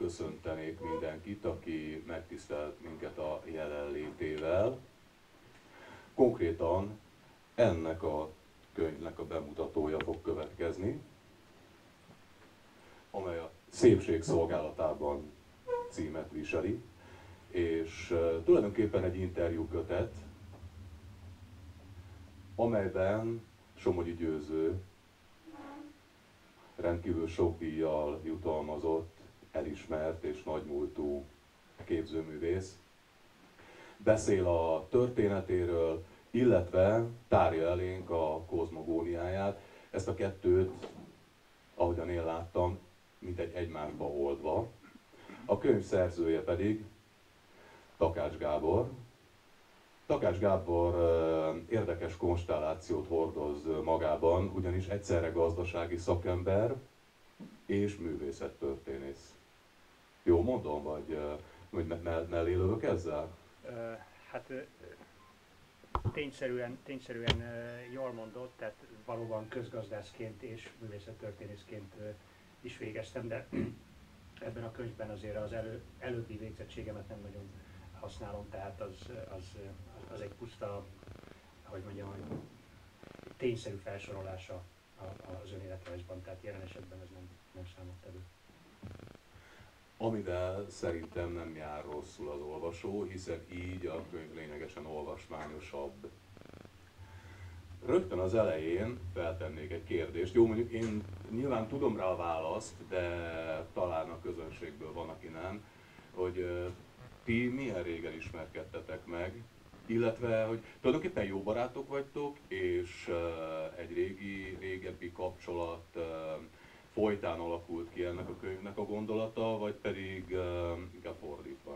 köszöntenék mindenkit, aki megtisztelt minket a jelenlétével. Konkrétan ennek a könyvnek a bemutatója fog következni, amely a Szépség szolgálatában címet viseli, és tulajdonképpen egy interjúkötet, amelyben Somogyi Győző rendkívül sok díjjal jutalmazott, elismert és nagymúltú képzőművész beszél a történetéről, illetve tárja elénk a kozmogóniáját. Ezt a kettőt, ahogyan én láttam, mintegy egymásba oldva. A könyv szerzője pedig Takács Gábor. Takács Gábor érdekes konstellációt hordoz magában, ugyanis egyszerre gazdasági szakember és művészettörténész. Jó mondom, vagy mellé lövök ezzel? Hát tényszerűen jól mondott, tehát valóban közgazdászként és művészettörténészként is végeztem, de ebben a könyvben azért az előbbi végzettségemet nem nagyon használom, tehát az egy puszta, hogy mondjam, tényszerű felsorolása az önéletrajzban, tehát jelen esetben ez nem számolt elő. Amivel szerintem nem jár rosszul az olvasó, hiszen így a könyv lényegesen olvasmányosabb. Rögtön az elején feltennék egy kérdést. Jó, mondjuk én nyilván tudom rá a választ, de talán a közönségből van, aki nem, hogy ti milyen régen ismerkedtetek meg, illetve, hogy tulajdonképpen jó barátok vagytok, és egy régebbi kapcsolat folytán alakult ki ennek a könyvnek a gondolata, vagy pedig inkább fordítva?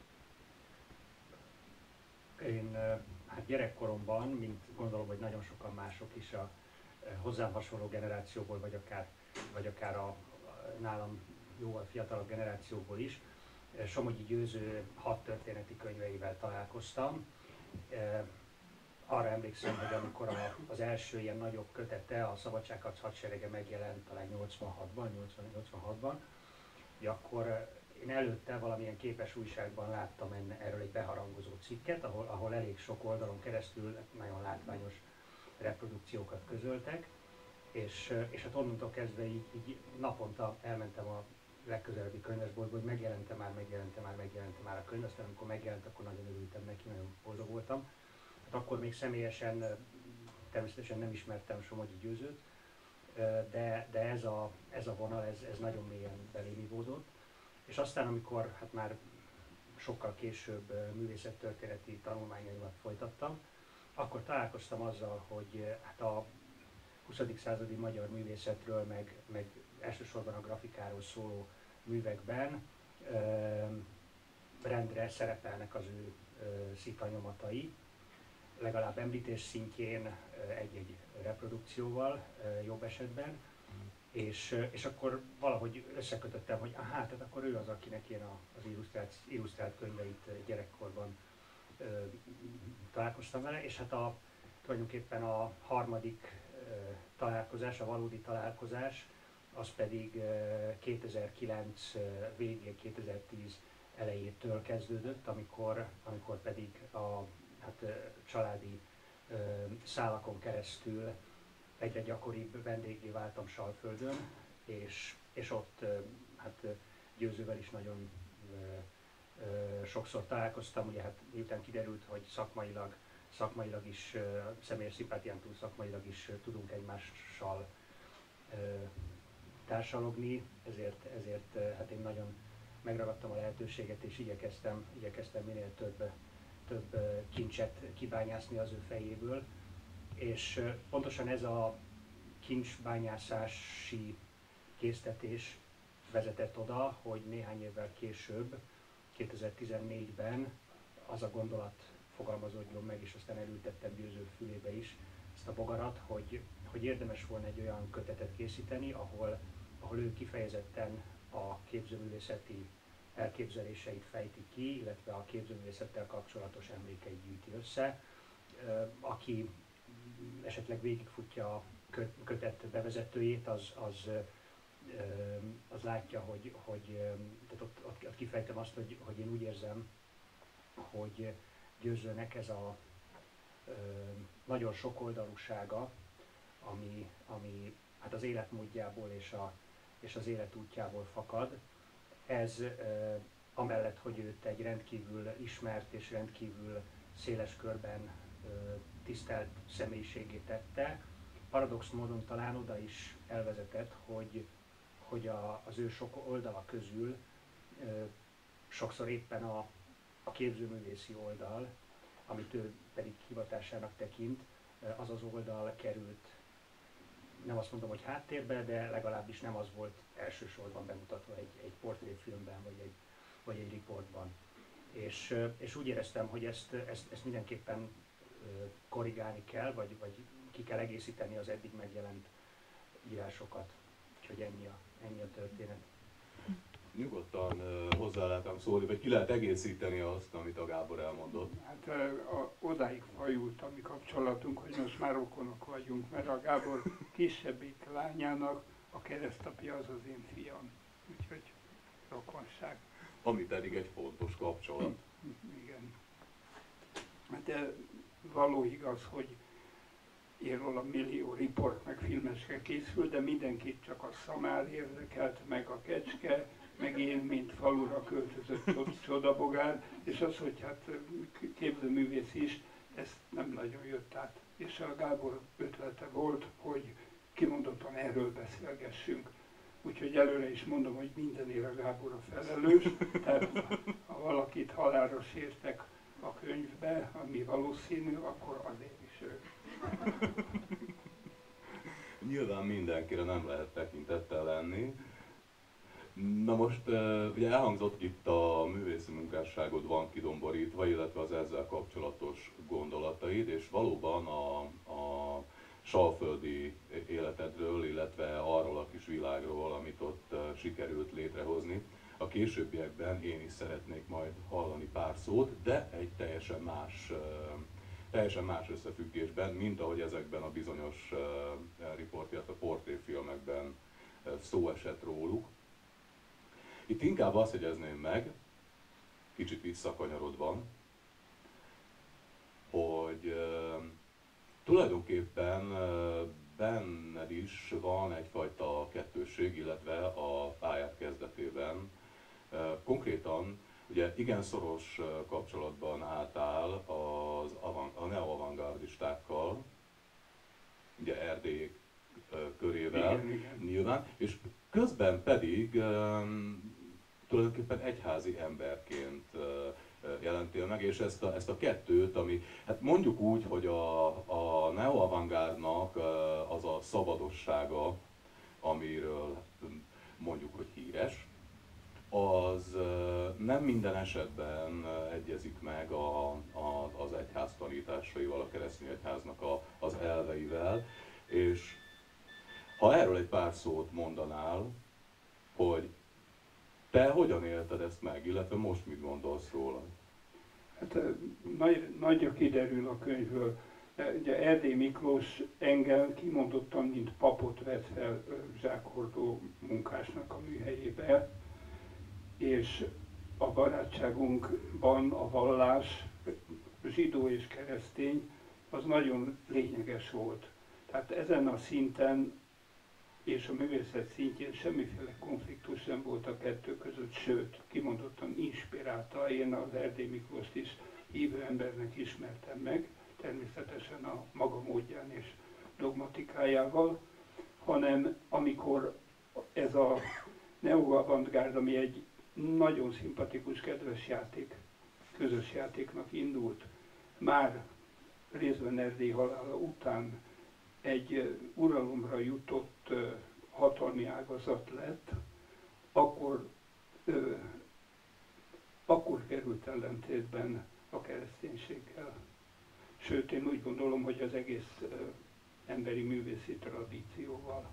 Én hát gyerekkoromban, mint gondolom, hogy nagyon sokan mások is a hozzám hasonló generációból, vagy akár a nálam jóval fiatalabb generációból is, Somogyi Győző 6 történeti könyveivel találkoztam. Arra emlékszem, hogy amikor az első ilyen nagyobb kötete, a Szabadságharc hadserege megjelent talán 86-ban, akkor én előtte valamilyen képes újságban láttam erről egy beharangozó cikket, ahol elég sok oldalon keresztül nagyon látványos reprodukciókat közöltek, és hát onnantól kezdve így naponta elmentem a legközelebbi könyvesboltba, hogy megjelente már a könyv, aztán amikor megjelent, akkor nagyon örültem neki, nagyon boldog voltam. Hát akkor még személyesen természetesen nem ismertem Somogyi Győzőt, de ez a vonal, ez nagyon mélyen belém ivódott. És aztán, amikor hát már sokkal később művészettörténeti tanulmányaimat folytattam, akkor találkoztam azzal, hogy hát a 20. századi magyar művészetről, meg elsősorban a grafikáról szóló művekben rendre szerepelnek az ő szitanyomatai, legalább említés szintjén egy-egy reprodukcióval jobb esetben, és akkor valahogy összekötöttem, hogy tehát akkor ő az, akinek én az illusztrált könyveit gyerekkorban találkoztam vele, és hát tulajdonképpen a harmadik találkozás, a valódi találkozás, az pedig 2009 végén, 2010 elejétől kezdődött, amikor pedig a családi szálakon keresztül egyre gyakoribb vendéggé váltam Salföldön, és ott hát Győzővel is nagyon sokszor találkoztam, ugye hát miután kiderült, hogy szakmailag is, személyes szimpátián túl szakmailag is tudunk egymással társalogni, ezért hát én nagyon megragadtam a lehetőséget, és igyekeztem minél több kincset kibányászni az ő fejéből, és pontosan ez a kincsbányászási késztetés vezetett oda, hogy néhány évvel később, 2014-ben az a gondolat fogalmazódjon meg, és aztán elültettem Győző fülébe is ezt a bogarat, hogy érdemes volna egy olyan kötetet készíteni, ahol ő kifejezetten a képzőművészeti elképzeléseit fejti ki, illetve a képzőművészettel kapcsolatos emlékeit gyűjti össze. Aki esetleg végigfutja a kötet bevezetőjét, az az látja, tehát ott kifejtem azt, hogy én úgy érzem, hogy Győzőnek ez a nagyon sokoldalúsága, ami hát az életmódjából és az életútjából fakad, ez amellett, hogy őt egy rendkívül ismert és rendkívül széles körben tisztelt személyiségé tette, paradox módon talán oda is elvezetett, hogy az ő sok oldala közül sokszor éppen a képzőművészi oldal, amit ő pedig hivatásának tekint, az az oldal került, nem azt mondom, hogy háttérbe, de legalábbis nem az volt elsősorban bemutatva egy portréfilmben vagy egy riportban. És úgy éreztem, hogy ezt mindenképpen korrigálni kell, vagy ki kell egészíteni az eddig megjelent írásokat. Úgyhogy ennyi a történet. Nyugodtan hozzá lehetem szólni, vagy ki lehet egészíteni azt, amit a Gábor elmondott. Hát odáig fajult a mi kapcsolatunk, hogy most már rokonok vagyunk, mert a Gábor kisebbik lányának a keresztapja az az én fiam. Úgyhogy rokonság. Ami pedig egy fontos kapcsolat. Igen. Hát való igaz, hogy én róla millió riport meg filmeske készül, de mindenkit csak a szamár érdekelt, meg a kecske, meg én, mint falura költözött csodabogár, és az, hogy hát képzőművész is, ez nem nagyon jött át. És a Gábor ötlete volt, hogy kimondottan erről beszélgessünk. Úgyhogy előre is mondom, hogy mindenért a Gábor a felelős, tehát ha valakit halálra sértek a könyvbe, ami valószínű, akkor azért is ő. Nyilván mindenkire nem lehet tekintettel lenni. Na most ugye elhangzott itt a művészi munkásságod van kidomborítva, illetve az ezzel kapcsolatos gondolataid, és valóban a salföldi életedről, illetve arról a kis világról, amit ott sikerült létrehozni. A későbbiekben én is szeretnék majd hallani pár szót, de egy teljesen más összefüggésben, mint ahogy ezekben a bizonyos riport, illetve portréfilmekben szó esett róluk. Itt inkább azt jegyezném meg, kicsit visszakanyarodva, hogy tulajdonképpen benned is van egyfajta kettősség, illetve a pályát kezdetében. Konkrétan ugye igen szoros kapcsolatban álltál a neo-avantgardistákkal, ugye Erdély körével igen. nyilván, és közben pedig tulajdonképpen egyházi emberként jelentél meg, és ezt a kettőt, ami, hát mondjuk úgy, hogy a neo-avantgárdnak az a szabadossága, amiről mondjuk, hogy híres, az nem minden esetben egyezik meg az egyház tanításaival, a keresztény egyháznak az elveivel, és ha erről egy pár szót mondanál, hogy te hogyan élted ezt meg, illetve most mit gondolsz róla? Hát nagyra kiderül a könyvből. Ugye Erdély Miklós engem kimondottan, mint papot vett fel zsákhordó munkásnak a műhelyébe, és a barátságunkban a vallás, zsidó és keresztény, az nagyon lényeges volt. Tehát ezen a szinten és a művészet szintjén semmiféle konfliktus nem volt a kettő között, sőt, kimondottan inspirálta. Én az Erdély Miklóst is hívő embernek ismertem meg, természetesen a maga módján és dogmatikájával, hanem amikor ez a neo-avantgárd, ami egy nagyon szimpatikus, kedves játék, közös játéknak indult, már részben Erdély halála után egy uralomra jutott hatalmi ágazat lett, akkor került ellentétben a kereszténységgel. Sőt, én úgy gondolom, hogy az egész emberi művészi tradícióval.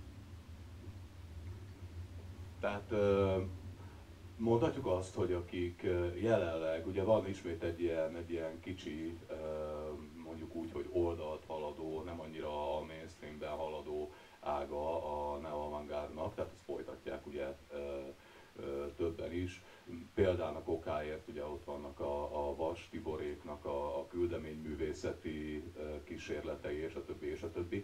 Tehát mondhatjuk azt, hogy akik jelenleg, ugye van ismét egy ilyen kicsi, mondjuk úgy, hogy oldalt haladó, nem annyira a mainstreamben haladó ága a neo-avantgárdnak, tehát ez is. Példának okáért ugye ott vannak a Vas Tiboréknak a küldeményművészeti kísérletei, és a többi, és a többi.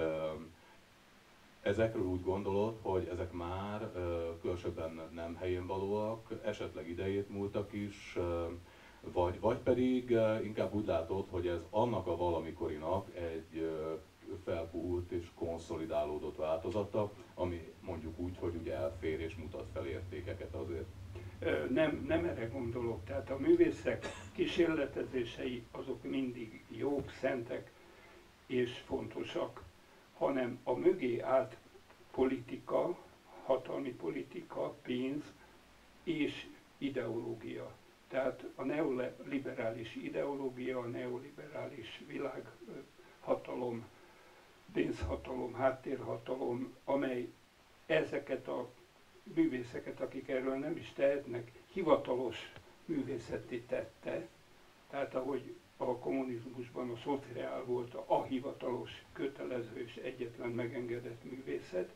Ezekről úgy gondolod, hogy ezek már különösebben nem helyén valóak, esetleg idejét múltak is, vagy pedig inkább úgy látod, hogy ez annak a valamikorinak egy felpuhult és konszolidálódott változata, ami mondjuk úgy, hogy ugye elfér és mutat fel értékeket azért. Nem erre gondolok, tehát a művészek kísérletezései azok mindig jók, szentek és fontosak, hanem a mögé állt politika, hatalmi politika, pénz és ideológia. Tehát a neoliberális ideológia, a neoliberális világhatalom, pénzhatalom, háttérhatalom, amely ezeket a művészeket, akik erről nem is tehetnek, hivatalos művészetté tette. Tehát ahogy a kommunizmusban a szociál volt a hivatalos, kötelező és egyetlen megengedett művészet.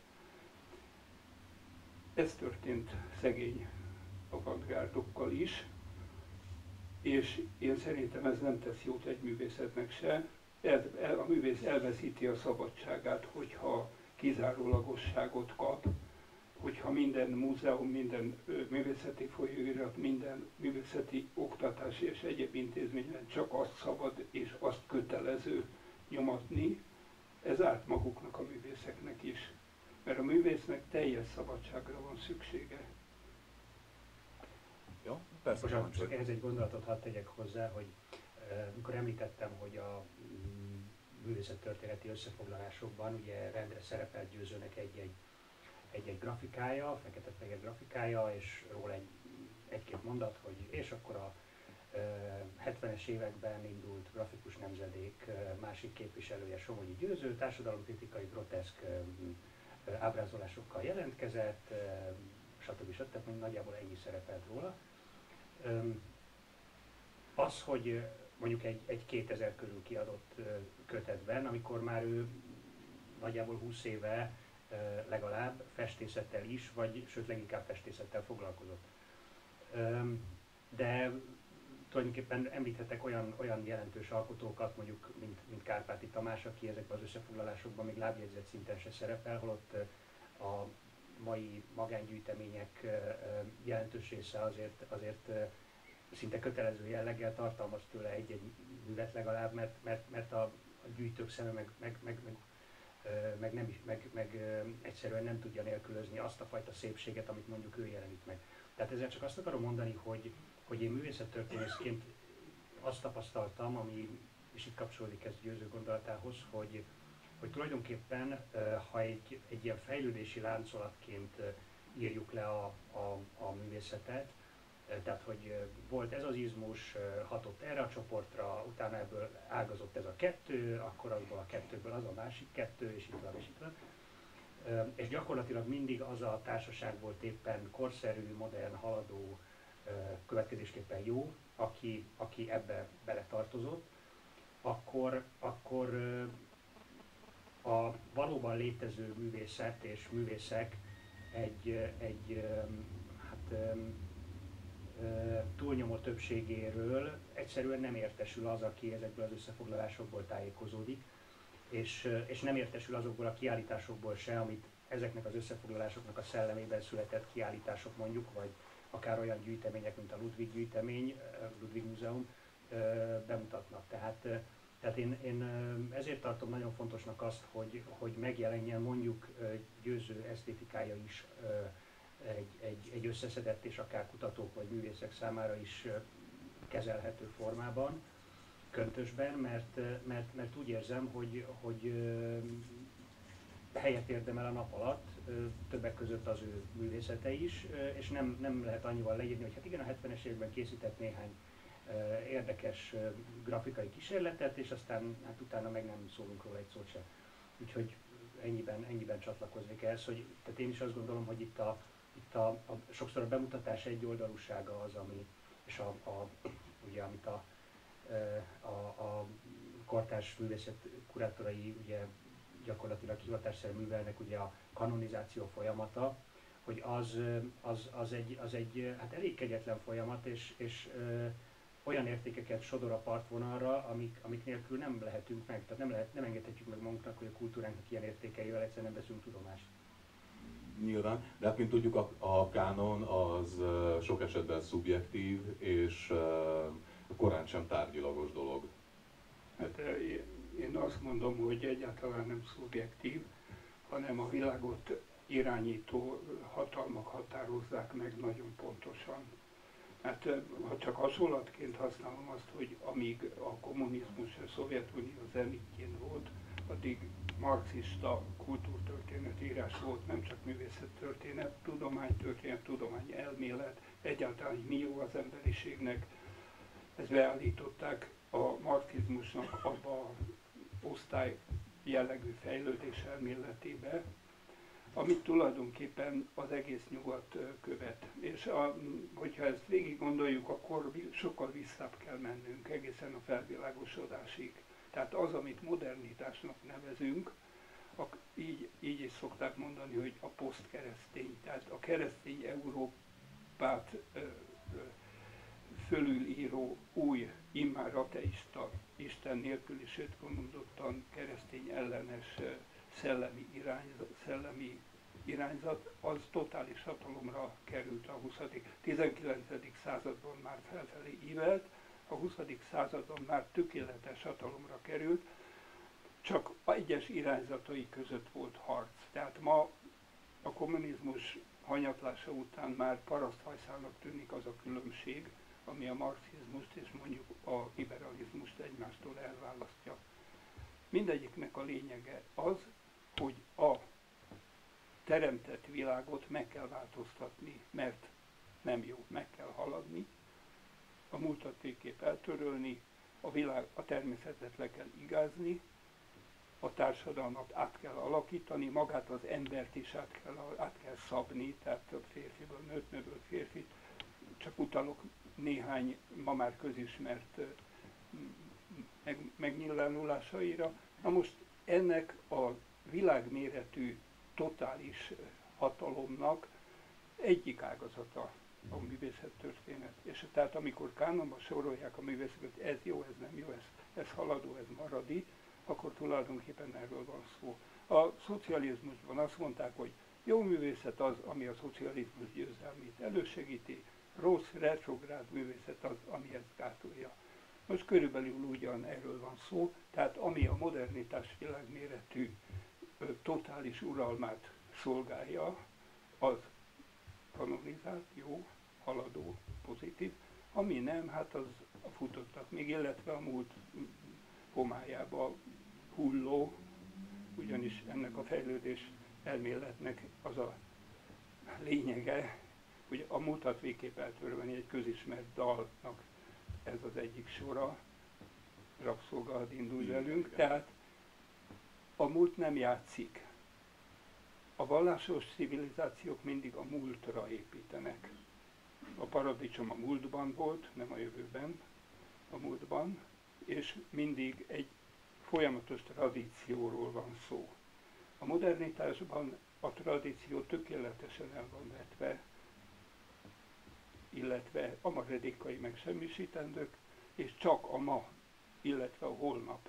Ez történt szegény avantgárdokkal is, és én szerintem ez nem tesz jót egy művészetnek se. A művész elveszíti a szabadságát, hogyha kizárólagosságot kap, hogyha minden múzeum, minden művészeti folyóirat, minden művészeti oktatási és egyéb intézményben csak azt szabad és azt kötelező nyomatni, ez árt maguknak a művészeknek is. Mert a művésznek teljes szabadságra van szüksége. Jó, persze. Most csak ehhez egy gondolatot hadd tegyek hozzá, hogy mikor említettem, hogy a művészettörténeti összefoglalásokban ugye rendre szerepelt Győzőnek egy grafikája, fekete-fehér grafikája, és róla egy-két mondat, hogy és akkor a 70-es években indult grafikus nemzedék másik képviselője, Somogyi Győző, társadalomkritikai groteszk ábrázolásokkal jelentkezett, stb. Nagyjából ennyi szerepelt róla. Az, hogy mondjuk egy 2000 körül kiadott kötetben, amikor már ő nagyjából 20 éve legalább festészettel is, vagy sőt leginkább festészettel foglalkozott. De tulajdonképpen említhetek olyan jelentős alkotókat, mondjuk, mint Kárpáti Tamás, aki ezekben az összefoglalásokban még lábjegyzet szinten se szerepel, holott a mai magángyűjtemények jelentős része azért szinte kötelező jelleggel tartalmaz tőle egy-egy művet legalább, mert a gyűjtők szeme meg egyszerűen nem tudja nélkülözni azt a fajta szépséget, amit mondjuk ő jelenít meg. Tehát ezzel csak azt akarom mondani, hogy én művészettörténészként azt tapasztaltam, és itt kapcsolódik ez Győző gondolatához, hogy tulajdonképpen, ha egy ilyen fejlődési láncolatként írjuk le a művészetet, tehát hogy volt ez az izmus, hatott erre a csoportra, utána ebből ágazott ez a kettő, akkor abból a kettőből az a másik kettő, és itt van, és itt van. És gyakorlatilag mindig az a társaság volt éppen korszerű, modern, haladó, következésképpen jó, aki ebbe beletartozott, akkor a valóban létező művészet és művészek egy túlnyomó többségéről egyszerűen nem értesül az, aki ezekből az összefoglalásokból tájékozódik, és nem értesül azokból a kiállításokból se, amit ezeknek az összefoglalásoknak a szellemében született kiállítások mondjuk, vagy akár olyan gyűjtemények, mint a Ludwig gyűjtemény, Ludwig Múzeum bemutatnak. Tehát én ezért tartom nagyon fontosnak azt, hogy megjelenjen mondjuk Győző esztétikája is egy összeszedett és akár kutatók vagy művészek számára is kezelhető formában, köntösben, mert úgy érzem, hogy helyet érdemel a nap alatt, többek között az ő művészete is, és nem lehet annyival leírni, hogy hát igen, a 70-es években készített néhány érdekes grafikai kísérletet, és aztán hát utána meg nem szólunk róla egy szót sem. Úgyhogy ennyiben csatlakoznék ehhez, hogy tehát én is azt gondolom, hogy itt sokszor a bemutatás egyoldalúsága az, ami, és ugye, amit a kortárs művészet kurátorai ugye gyakorlatilag hivatásszerűen művelnek, ugye a kanonizáció folyamata, hogy az egy hát elég kegyetlen folyamat, és olyan értékeket sodor a partvonalra, amik nélkül nem lehetünk meg, tehát nem engedhetjük meg magunknak, hogy a kultúránknak ilyen értékeivel egyszerűen nem veszünk tudomást. Nyilván, de hát mint tudjuk, a kánon az sok esetben szubjektív, és korán sem tárgyilagos dolog. Hát én azt mondom, hogy egyáltalán nem szubjektív, hanem a világot irányító hatalmak határozzák meg nagyon pontosan. Hát ha csak hasonlatként használom azt, hogy amíg a kommunizmus, a Szovjetunió zenitjén volt, addig marxista kultúrtörténetírás volt, nem csak művészettörténet, tudománytörténet, tudományelmélet, egyáltalán mi jó az emberiségnek. Ezt beállították a marxizmusnak abba a osztály jellegű fejlődés elméletébe, amit tulajdonképpen az egész nyugat követ. És hogyha ezt végig gondoljuk, akkor sokkal visszább kell mennünk, egészen a felvilágosodásig. Tehát az, amit modernitásnak nevezünk, így is szokták mondani, hogy a posztkeresztény, tehát a keresztény Európát fölülíró új, immár ateista, Isten nélküli, sőt mondottan keresztény ellenes szellemi irányzat, az totális hatalomra került a 19. században már felfelé ívelt, a 20. században már tökéletes hatalomra került, csak egyes irányzatai között volt harc. Tehát ma a kommunizmus hanyatlása után már paraszthajszálnak tűnik az a különbség, ami a marxizmust és mondjuk a liberalizmust egymástól elválasztja. Mindegyiknek a lényege az, hogy a teremtett világot meg kell változtatni, mert nem jó, meg kell haladni, a múltat végképp eltörölni, a természetet le kell igázni, a társadalmat át kell alakítani, magát az embert is át kell szabni, tehát több férfiből nőtt, nőből férfit. Csak utalok néhány ma már közismert megnyilvánulásaira. Na most ennek a világméretű totális hatalomnak egyik ágazata a művészettörténet. És tehát amikor kánonban sorolják a művészeket, hogy ez jó, ez nem jó, ez haladó, ez maradi, akkor tulajdonképpen erről van szó. A szocializmusban azt mondták, hogy jó művészet az, ami a szocializmus győzelmét elősegíti, rossz, retrográd művészet az, ami ezt gátolja. Most körülbelül ugyan erről van szó, tehát ami a modernitás világméretű totális uralmát szolgálja, az kanonizált, jó, haladó, pozitív, ami nem, hát az futottak még, illetve a múlt homályába hulló, ugyanis ennek a fejlődés elméletnek az a lényege, hogy a múltat végképp eltörölni, egy közismert dalnak ez az egyik sora, rabszolga indul velünk, tehát a múlt nem játszik. A vallásos civilizációk mindig a múltra építenek. A paradicsom a múltban volt, nem a jövőben, a múltban, és mindig egy folyamatos tradícióról van szó. A modernitásban a tradíció tökéletesen el van vetve, illetve a maradékai megsemmisítendők, és csak a ma, illetve a holnap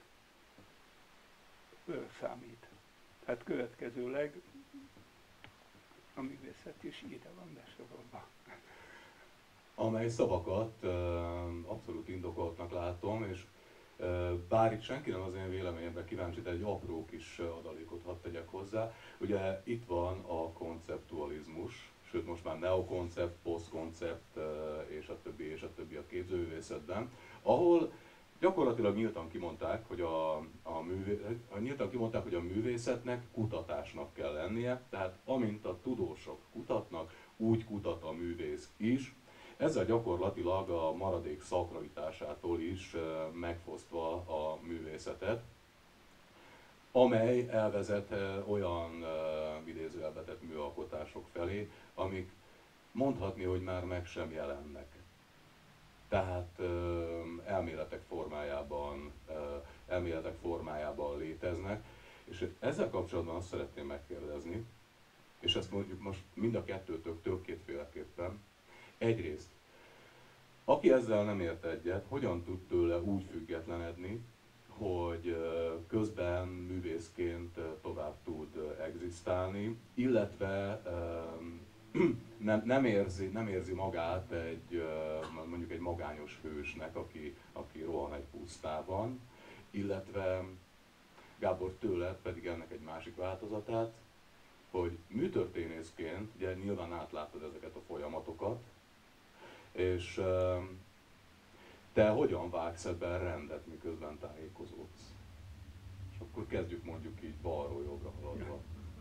számít. Tehát következőleg a művészet is ide van besorolva. Amely szavakat abszolút indokoltnak látom, és bár itt senki nem az én véleményemre kíváncsi, de egy apró kis adalékot hadd tegyek hozzá. Ugye itt van a konceptualizmus, sőt most már neokoncept, posztkoncept és a többi a képzőművészetben, ahol gyakorlatilag nyíltan kimondták, hogy a művészetnek kutatásnak kell lennie, tehát amint a tudósok kutatnak, úgy kutat a művész is. Ezzel gyakorlatilag a maradék szakralitásától is megfosztva a művészetet, amely elvezet olyan idézőjelbetett műalkotások felé, amik mondhatni, hogy már meg sem jelennek. Tehát elméletek formájában léteznek. És ezzel kapcsolatban azt szeretném megkérdezni, és ezt mondjuk most mind a kettőtöktől kétféleképpen. Egyrészt, aki ezzel nem ért egyet, hogyan tud tőle úgy függetlenedni, hogy közben művészként tovább tud egzisztálni, illetve nem érzi magát mondjuk egy magányos hősnek, aki rohan egy pusztában, illetve Gábor tőle pedig ennek egy másik változatát, hogy műtörténészként ugye nyilván átláttad ezeket a folyamatokat, és te hogyan vágsz ebben rendet, miközben tájékozódsz? És akkor kezdjük mondjuk így balról jobbra haladva.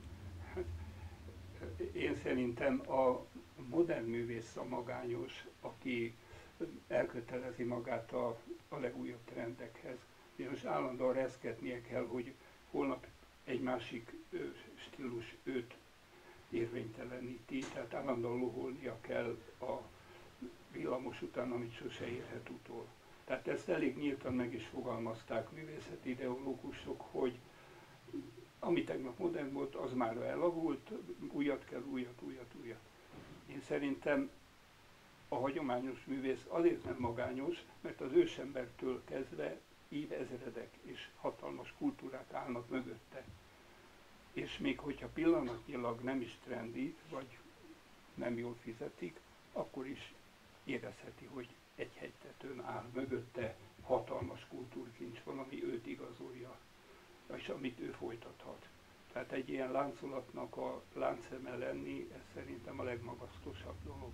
Én szerintem a modern művész a magányos, aki elkötelezi magát a legújabb trendekhez. Most állandóan reszketnie kell, hogy holnap egy másik stílus őt érvényteleníti, tehát állandóan loholnia kell a villamos után, amit sose érhet utol. Tehát ezt elég nyíltan meg is fogalmazták művészeti ideológusok, hogy ami tegnap modern volt, az már elavult, újat kell, újat. Én szerintem a hagyományos művész azért nem magányos, mert az ősembertől kezdve évezredek és hatalmas kultúrák állnak mögötte. És még hogyha pillanatnyilag nem is trendi, vagy nem jól fizetik, akkor is érezheti, hogy egy hegytetőn áll mögötte, hatalmas kultúrkincs van, ami őt igazolja, és amit ő folytathat. Tehát egy ilyen láncolatnak a láncszeme lenni, ez szerintem a legmagasztosabb dolog.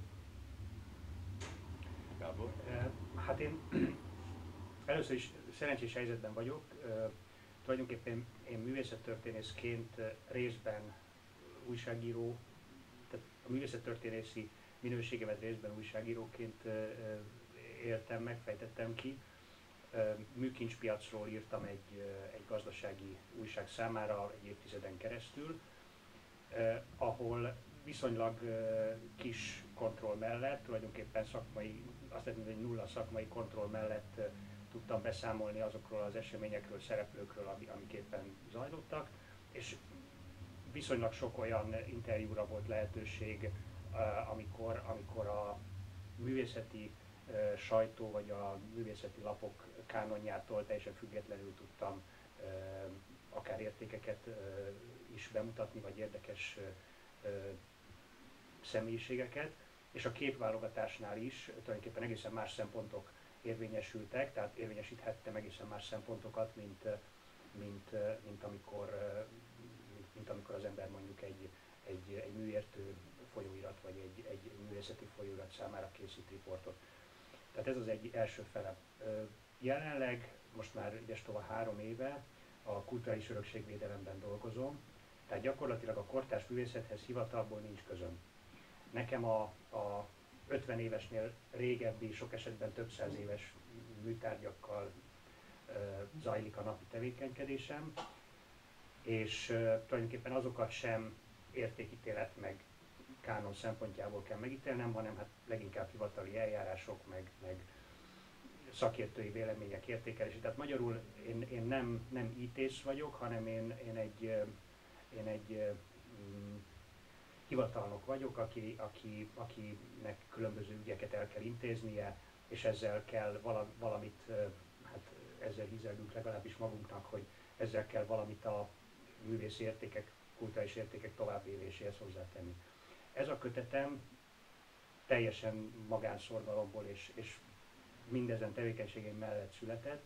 Gábor? Hát én először is szerencsés helyzetben vagyok. Tulajdonképpen én művészettörténészként részben újságíró, tehát a művészettörténészi minőségemet részben újságíróként éltem, megfejtettem ki. Műkincspiacról írtam egy gazdasági újság számára egy évtizeden keresztül, ahol viszonylag kis kontroll mellett, tulajdonképpen szakmai, azt lehet mondani, hogy nulla szakmai kontroll mellett tudtam beszámolni azokról az eseményekről, szereplőkről, amik éppen zajlottak, és viszonylag sok olyan interjúra volt lehetőség, amikor a művészeti sajtó vagy a művészeti lapok kánonjától teljesen függetlenül tudtam akár értékeket is bemutatni, vagy érdekes személyiségeket, és a képválogatásnál is tulajdonképpen egészen más szempontok érvényesültek, tehát érvényesíthettem egészen más szempontokat, mint amikor az ember mondjuk egy műértő folyóirat, vagy egy művészeti folyóirat számára készít riportot. Tehát ez az egy első fele. Jelenleg, most már idestova 3 éve a kulturális örökségvédelemben dolgozom, tehát gyakorlatilag a kortárs művészethez hivatalból nincs közöm. Nekem a 50 évesnél régebbi, sok esetben több száz éves műtárgyakkal zajlik a napi tevékenykedésem, és tulajdonképpen azokat sem értékítélet meg kánon szempontjából kell megítélnem, hanem hát leginkább hivatali eljárások, meg szakértői vélemények értékelése. Tehát magyarul én nem ítész vagyok, hanem én egy hivatalnok vagyok, akinek különböző ügyeket el kell intéznie, és ezzel kell valamit, hát ezzel hízelgünk legalábbis magunknak, hogy ezzel kell valamit a művészi értékek, kulturális értékek továbbéléséhez hozzátenni. Ez a kötetem teljesen magánszorgalomból és mindezen tevékenységeim mellett született,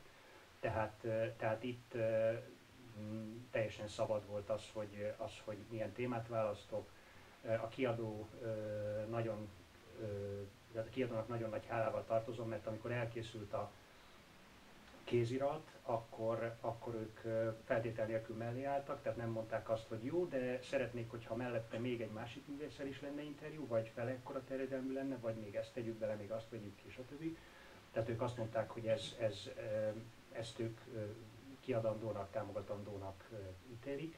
tehát itt teljesen szabad volt az, hogy milyen témát választok. A kiadónak nagyon nagy hálával tartozom, mert amikor elkészült a kézirat, akkor ők feltétel nélkül mellé álltak, tehát nem mondták azt, hogy jó, de szeretnék, hogyha mellette még egy másik művésszel is lenne interjú, vagy fele ekkora terjedelmű lenne, vagy még ezt tegyük bele, még azt vegyük ki, stb. Tehát ők azt mondták, hogy ezt ők kiadandónak, támogatandónak ítélik.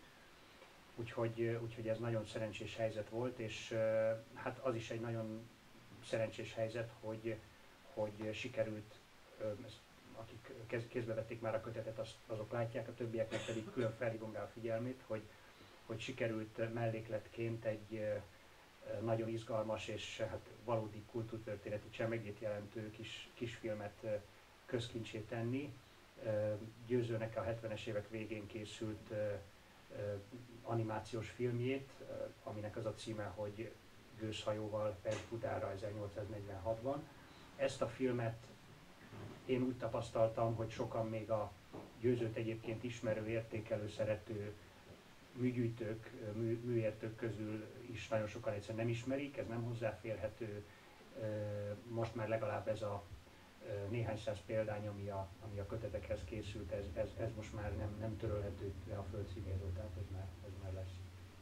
Úgyhogy ez nagyon szerencsés helyzet volt, és hát az is egy nagyon szerencsés helyzet, hogy sikerült, akik kézbe vették már a kötetet, azok látják, a többieknek pedig külön felhívom rá a figyelmét, hogy hogy sikerült mellékletként egy nagyon izgalmas és hát valódi kultúrtörténeti csemegét jelentő kisfilmet közkincsé tenni. Győzőnek a 70-es évek végén készült animációs filmjét, aminek az a címe, hogy Gőzhajóval Pest-Budára 1846-ban. Ezt a filmet én úgy tapasztaltam, hogy sokan még a Győzőt egyébként ismerő, értékelő, szerető műgyűjtők, műértők közül is nagyon sokan egyszerűen nem ismerik, ez nem hozzáférhető. Most már legalább ez a néhány száz példány, ami a kötetekhez készült, ez most már nem törölhető le a földszínéről, tehát ez már lesz.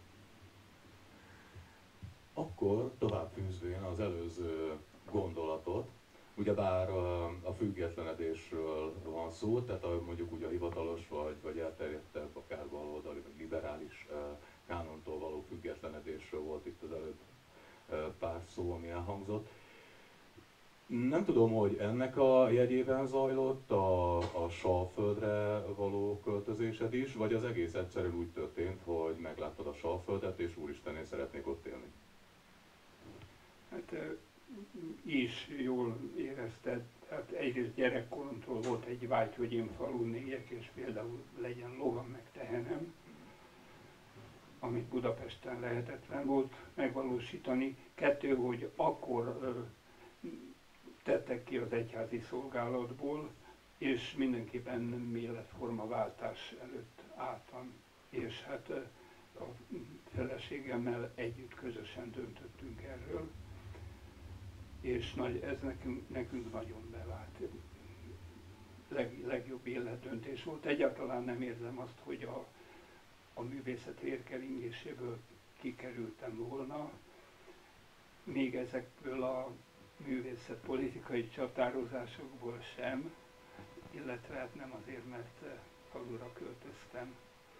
Akkor tovább fűzvén az előző gondolatot, ugyebár a függetlenedésről van szó, tehát mondjuk úgy a hivatalos vagy elterjedtebb, akár baloldali vagy liberális kánontól való függetlenedésről volt itt az előbb pár szó, ami elhangzott. Nem tudom, hogy ennek a jegyében zajlott a Salföldre való költözésed is, vagy az egész egyszerűen úgy történt, hogy megláttad a Salföldet, és úristen, én szeretnék ott élni. Hát is jól érezted, hát egyrészt gyerekkoromtól volt egy vágy, hogy én falun éljek, és például legyen lovam meg tehenem, amit Budapesten lehetetlen volt megvalósítani. Kettő, hogy akkor tettek ki az egyházi szolgálatból, és mindenképpen életformaváltás előtt álltam, és hát a feleségemmel együtt közösen döntöttünk erről, és ez nekünk nagyon bevált. Legjobb életdöntés volt. Egyáltalán nem érzem azt, hogy a művészet vérkeringéséből kikerültem volna, még ezekből a művészet politikai csatározásokból sem, illetve hát nem azért, mert falura költöztem.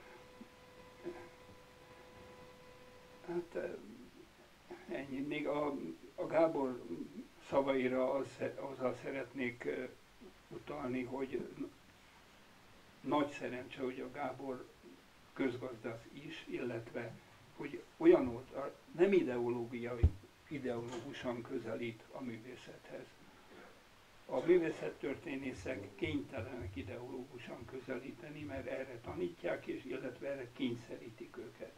Hát ennyi. Még a Gábor szavaira azzal szeretnék utalni, hogy nagy szerencse, hogy a Gábor közgazdász is, illetve hogy olyan volt, nem ideológusan közelít a művészethez. A művészettörténészek kénytelenek ideológusan közelíteni, mert erre tanítják, és illetve erre kényszerítik őket.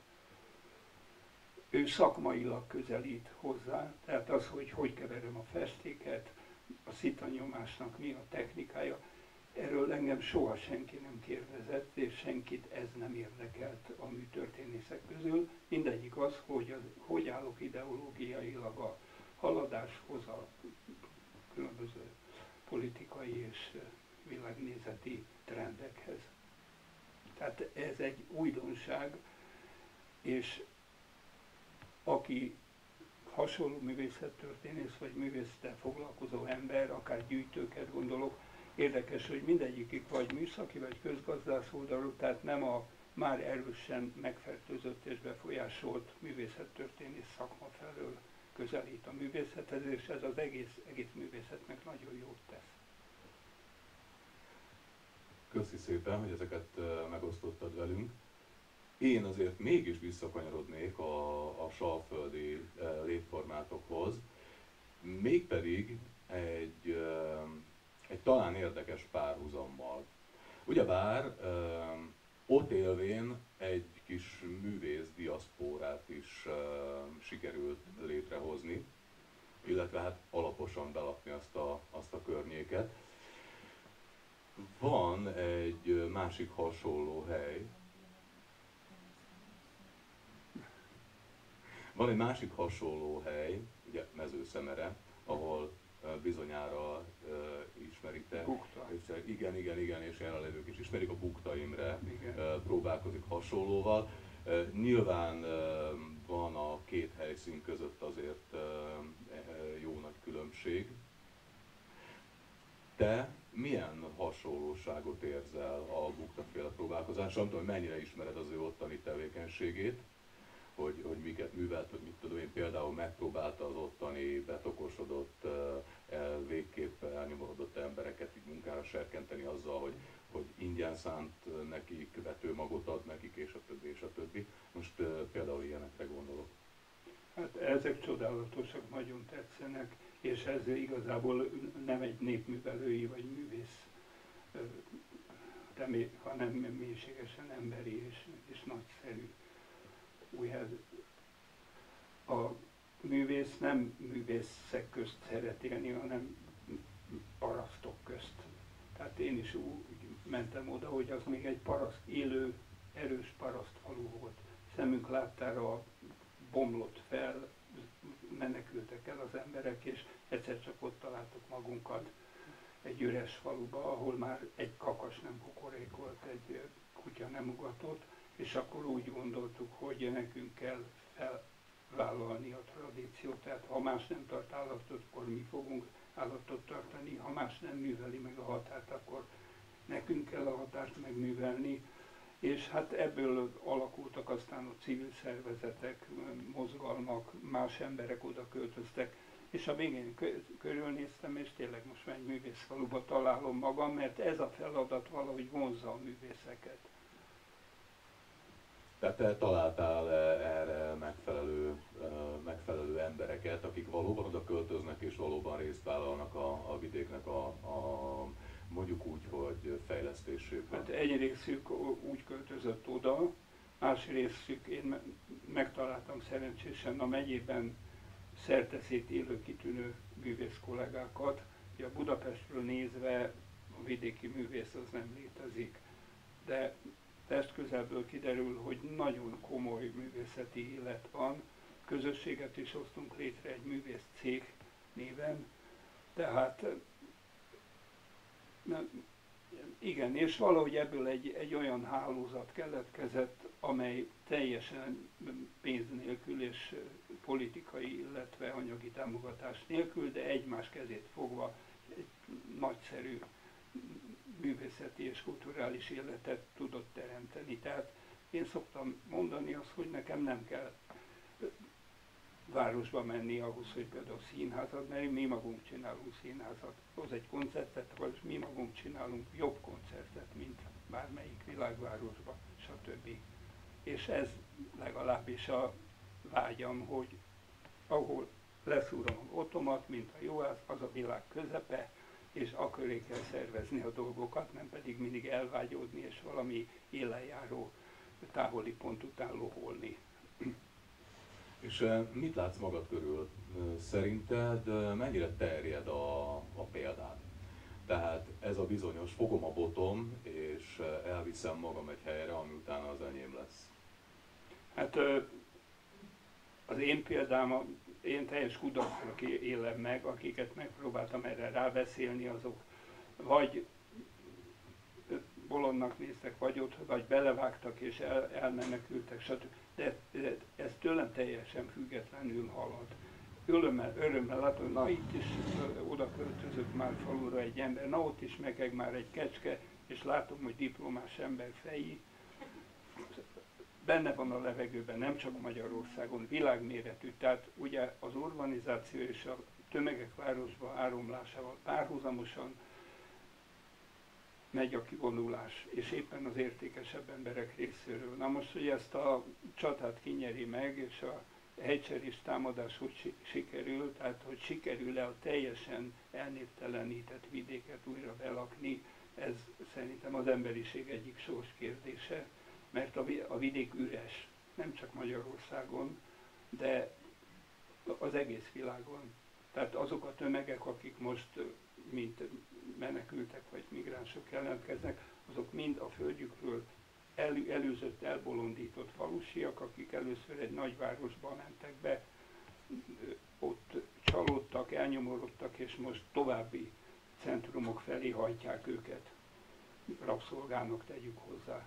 Ő szakmailag közelít hozzá, tehát az, hogy keverem a festéket, a szitanyomásnak mi a technikája, erről engem soha senki nem kérdezett, és senkit ez nem érdekelt a műtörténészek közül. Mindegyik az, hogy állok ideológiailag a haladáshoz, a különböző politikai és világnézeti trendekhez. Tehát ez egy újdonság, és aki hasonló művészettörténész vagy művészettel foglalkozó ember, akár gyűjtőket gondolok, érdekes, hogy mindegyikük vagy műszaki, vagy közgazdász oldalról, tehát nem a már erősen megfertőzött és befolyásolt művészettörténész szakma felől közelít a művészethez, és ez az egész művészetnek nagyon jót tesz. Köszi szépen, hogy ezeket megosztottad velünk. Én azért mégis visszakanyarodnék a salföldi létformátokhoz, mégpedig egy talán érdekes párhuzammal. Ugyebár ott élvén egy kis művész diaszpórát is sikerült létrehozni, illetve hát alaposan belakni azt a környéket. Van egy másik hasonló hely, ugye Mezőszemere, ahol bizonyára ismeritek. Bukta. Igen, és jelenlévők is ismerik, a Bukta Imre próbálkozik hasonlóval. Nyilván van a két helyszín között azért jó nagy különbség. Te milyen hasonlóságot érzel a Bukta-féle próbálkozással? Nem tudom, hogy mennyire ismered az ő ottani tevékenységét, hogy miket művelt, hogy mit tudom én, például megpróbálta az ottani betokosodott, végképp elnyomorodott embereket így munkára serkenteni azzal, hogy ingyen szánt nekik, vetőmagot ad nekik, és a többi, és a többi. Most ezek csodálatosak, nagyon tetszenek, és ez igazából nem egy népművelői vagy művész, hanem mélységesen emberi és nagyszerű. A művész nem művészek közt szeret élni, hanem parasztok közt. Tehát én is úgy mentem oda, hogy az még egy élő, erős parasztfalu volt. Szemünk láttára bomlott fel, menekültek el az emberek, és egyszer csak ott találtuk magunkat egy üres faluba, ahol már egy kakas nem kukorékolt, egy kutya nem ugatott, és akkor úgy gondoltuk, hogy nekünk kell felvállalni a tradíciót, tehát ha más nem tart állatot, akkor mi fogunk állatot tartani, ha más nem műveli meg a határt, akkor nekünk kell a határt megművelni, és hát ebből alakultak aztán a civil szervezetek, mozgalmak, más emberek oda költöztek, és a végén körülnéztem, és tényleg most már egy művészfaluba találom magam, mert ez a feladat valahogy vonzza a művészeket. Tehát te találtál erre megfelelő embereket, akik valóban oda költöznek és valóban részt vállalnak a vidéknek a mondjuk úgy, hogy fejlesztésében. Hát egy részük úgy költözött oda, más részük én megtaláltam szerencsésen a megyében szerteszét élő kitűnő művész kollégákat. Ugye a Budapestről nézve a vidéki művész az nem létezik, de test közelből kiderül, hogy nagyon komoly művészeti élet van. Közösséget is hoztunk létre egy művész cég néven, tehát igen, és valahogy ebből egy olyan hálózat keletkezett, amely teljesen pénz nélkül és politikai, illetve anyagi támogatás nélkül, de egymás kezét fogva egy nagyszerű művészeti és kulturális életet tudott teremteni. Tehát én szoktam mondani azt, hogy nekem nem kell városba menni ahhoz, hogy például színházat, mert mi magunk csinálunk színházat. Hoz egy koncertet, vagy mi magunk csinálunk jobb koncertet, mint bármelyik világvárosba, stb. És ez legalábbis a vágyam, hogy ahol leszúrom a otomat, mint a juhász, az a világ közepe, és akkor kell szervezni a dolgokat, nem pedig mindig elvágyódni, és valami élenjáró távoli pont után loholni. És mit látsz magad körül? Szerinted mennyire terjed a példád? Tehát ez a bizonyos fogom a botom, és elviszem magam egy helyre, ami utána az enyém lesz. Hát az én példám, én teljes kudarcnak élem meg, akiket megpróbáltam erre rábeszélni, azok vagy bolondnak néztek, vagy belevágtak és elmenekültek, stb. De ez tőlem teljesen függetlenül halad. Örömmel látom, na itt is oda költözött már falura egy ember, na ott is megeg már egy kecske, és látom, hogy diplomás ember fejé. Benne van a levegőben, nem csak Magyarországon, világméretű. Tehát ugye az urbanizáció és a tömegek városba áramlásával párhuzamosan megy a kivonulás, és éppen az értékesebb emberek részéről. Na most, hogy ezt a csatát kinyeri meg, és a hegycserés támadás hogy sikerül, tehát hogy sikerül-e a teljesen elnéptelenített vidéket újra belakni, ez szerintem az emberiség egyik sors kérdése, mert a vidék üres, nem csak Magyarországon, de az egész világon. Tehát azok a tömegek, akik most mint menekültek vagy migránsok jelentkeznek, azok mind a földjükről előzött, elbolondított falusiak, akik először egy nagyvárosba mentek be, ott csalódtak, elnyomorodtak, és most további centrumok felé hajtják őket. Rabszolgának tegyük hozzá.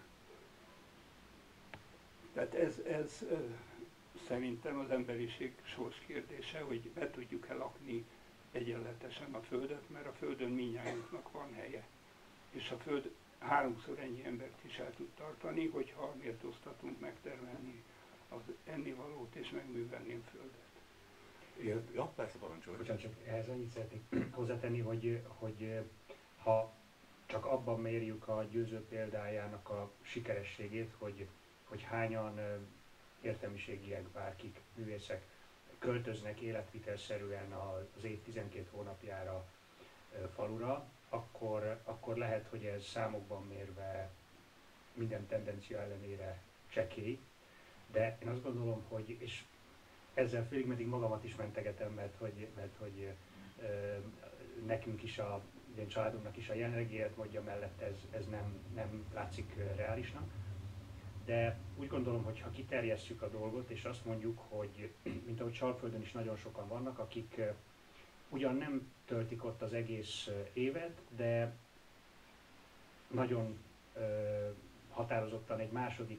Tehát ez szerintem az emberiség sors kérdése, hogy be tudjuk-e lakni egyenletesen a Földet, mert a Földön mindnyájunknak van helye. És a Föld háromszor ennyi embert is el tud tartani, hogyha méltóztatunk megtermelni az ennivalót és megművelni a Földet. Ja, persze, parancsolj. Bocsánat, csak ehhez annyit szeretnék hozzátenni, hogy ha csak abban mérjük a győző példájának a sikerességét, hogy hányan értelmiségiek, bárkik, művészek költöznek életvitelszerűen az év 12 hónapjára falura, akkor lehet, hogy ez számokban mérve minden tendencia ellenére csekély, de én azt gondolom, hogy, és ezzel félig meddig magamat is mentegetem, mert hogy nekünk is, a én családunknak is a jelenlegi életmódja mellett ez nem látszik reálisnak. De úgy gondolom, hogy ha kiterjesszük a dolgot, és azt mondjuk, hogy mint ahogy Salföldön is nagyon sokan vannak, akik ugyan nem töltik ott az egész évet, de nagyon határozottan egy